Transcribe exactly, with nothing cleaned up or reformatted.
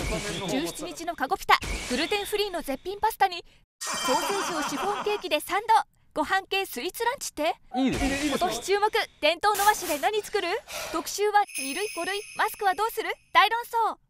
じゅうしちにちのカゴピタ、グルテンフリーの絶品パスタにソーセージをシフォンケーキでサンド、ご飯系スイーツランチっていいですね。 今年注目、伝統の和紙で何作る？特集はに類ご類、マスクはどうする？大論争。